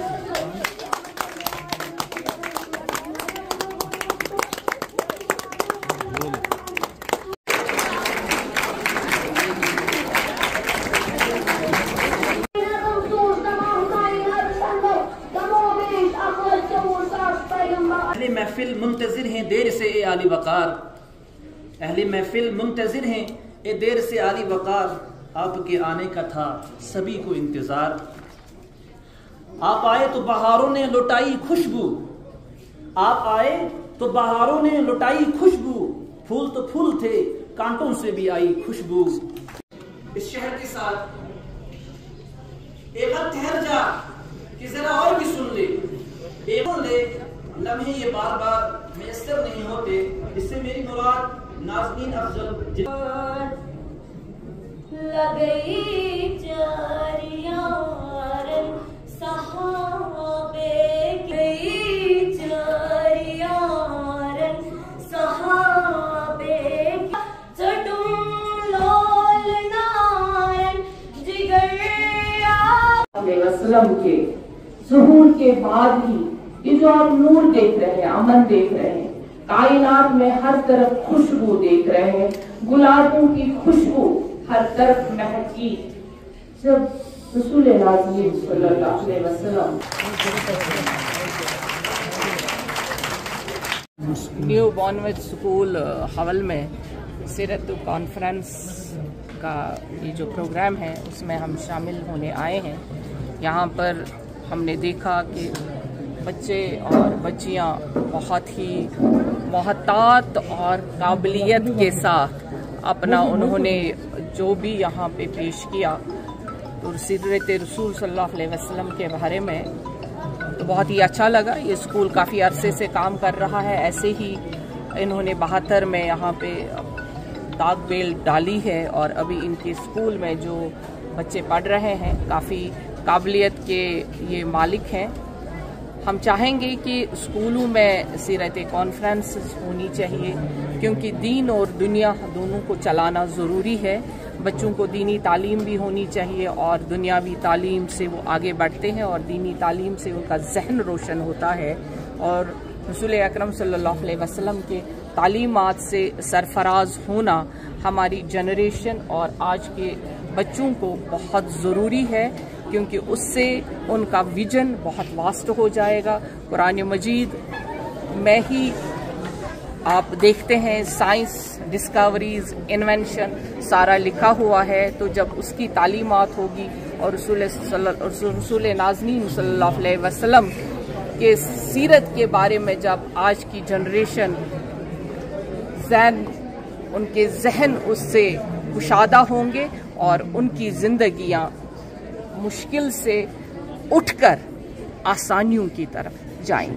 अहले महफिल मुंतजिर हैं देर से ए आली वकार, अहले महफिल मुंतजिर हैं ए देर से आली वकार, आपके आने का था सभी को इंतजार। आप आए तो बहारों ने लुटाई खुशबू, आप आए तो बहारों ने लुटाई खुशबू, फूल तो फूल थे कांटों से भी आई खुशबू। इस शहर के साथ एक बार ठहर जा कि जरा और भी सुन ले, लम्हे ये बार बार मैसर नहीं होते, इससे मेरी मुराद नाज़नीन अफजल लगई जारियारन सहाबे गई जारियारन सहाबे चटुम लोल नारन जिगर वसल्लम के ज़ुहूर के बाद ही ये जो आप नूर देख रहे हैं, अमन देख रहे हैं, कायनात में हर तरफ खुशबू देख रहे हैं, गुलाबों की खुशबू हर तरफ महकी, जब रसूल नाज़रीन सल्लल्लाहु अलैहि वसल्लम न्यू बॉर्नविच स्कूल हवल में सीरत कॉन्फ्रेंस का ये जो प्रोग्राम है उसमें हम शामिल होने आए हैं। यहाँ पर हमने देखा कि बच्चे और बच्चियाँ बहुत ही मोहतात और काबिलियत के साथ अपना उन्होंने जो भी यहाँ पे पेश किया, तो सीरत रसूल सल्लल्लाहु अलैहि वसल्लम के बारे में तो बहुत ही अच्छा लगा। ये स्कूल काफ़ी अरसे से काम कर रहा है, ऐसे ही इन्होंने 72 में यहाँ पे दाग बेल डाली है और अभी इनके स्कूल में जो बच्चे पढ़ रहे हैं काफ़ी काबिलियत के ये मालिक हैं। हम चाहेंगे कि स्कूलों में सीरत कॉन्फ्रेंस होनी चाहिए, क्योंकि दीन और दुनिया दोनों को चलाना ज़रूरी है। बच्चों को दीनी तालीम भी होनी चाहिए और दुनियावी तालीम से वो आगे बढ़ते हैं और दीनी तालीम से उनका जहन रोशन होता है और रसूल अकरम सल्लल्लाहु अलैहि वसल्लम के तालीमात से सरफराज होना हमारी जनरेशन और आज के बच्चों को बहुत ज़रूरी है, क्योंकि उससे उनका विजन बहुत वास्ट हो जाएगा। कुरान मजीद में ही आप देखते हैं साइंस, डिस्कवरीज, इन्वेंशन सारा लिखा हुआ है, तो जब उसकी तालीमात होगी और रसूल नाज़नीन सल्लल्लाहु अलैहि वसल्लम के सीरत के बारे में जब आज की जनरेशन उनके जहन उससे कुशादा होंगे और उनकी जिंदगियां मुश्किल से उठकर आसानियों की तरफ जाएंगी।